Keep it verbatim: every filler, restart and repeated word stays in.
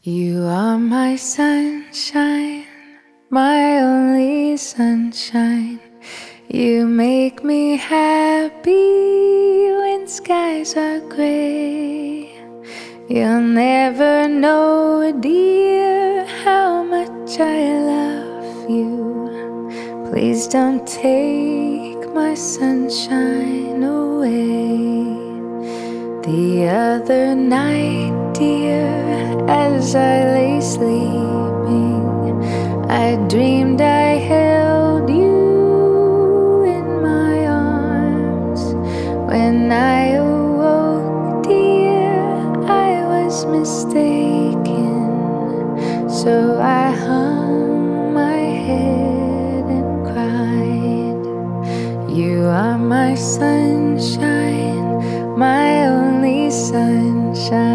You are my sunshine, my only sunshine. You make me happy when skies are gray. You'll never know, dear, how much I love you. Please don't take my sunshine away. The other night, dear, as I lay sleeping, I dreamed I held you in my arms. When I awoke, dear, I was mistaken. So I hung my head and cried. You are my sunshine, my only sunshine.